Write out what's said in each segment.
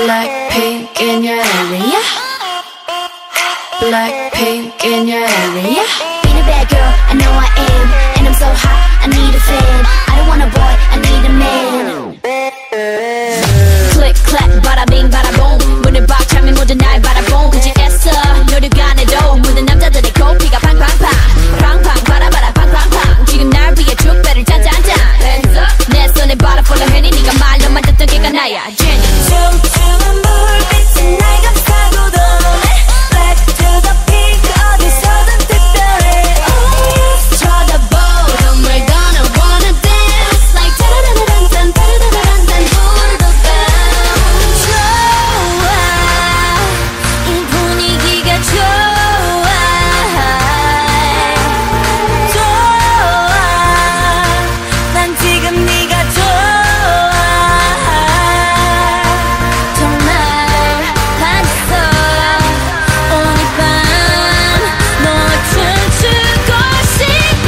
Blackpink in your area. Blackpink in your area. Being a bad girl, I know I am. And I'm so hot, I need a fan. I don't want a boy, I need a man. Click, clack, bada bing, bada boom. 문을 박 차면 모두 날 바라봄. 굳이 애써 노력 안 해도 모든 남자들의 코피가 팡팡팡. 팡팡, 바라바라, 팡팡팡. 지금 날 위해 축배를 짠짠짠. 내 손에 바라 follow henny. 네가 말로만 듣던 걔가 나야, Jenny. 춤추는 불빛은 날 감싸고 도네. Back to the peak, 어디서든 특별해. Oh yes. 쳐다보던 we're gonna wanna dance like 따라라란딴 따라라란딴 부르던 밤. 좋아, 이 분위기가 좋아. 좋아, 난 지금 네가 좋아. 정말 반했어. 오늘 밤 너와 춤추고 싶어.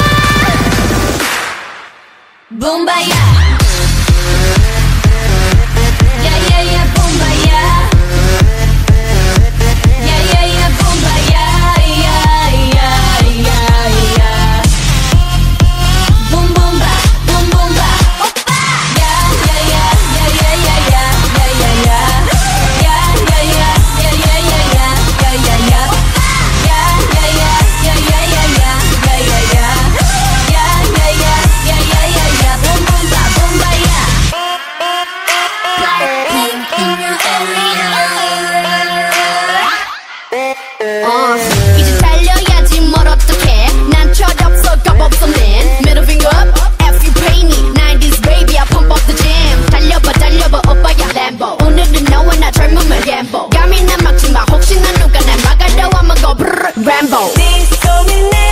붐바야. 야야야 붐바야. 야야야 붐바야. 야야야야야. 붐붐바 붐붐바 오빠. 야야야야야야야야야야. 야야야야야야야야야야. 야야야야야야야야야야. 야야야야야야야. 붐붐바 붐바야. Blackpink in your area. 이제 달려야지 뭘 어떡해. 난 철없어 겁없어 man. Middle finger up, F you pay me. 90s baby I pump up the jam. 달려봐 달려봐 오빠야 Lambo. 오늘은 너와 나 젊음을 gamble. 감히 난 막지마 혹시나 누가 날 막아도 I'ma go brrr Rambo. 네 손이 내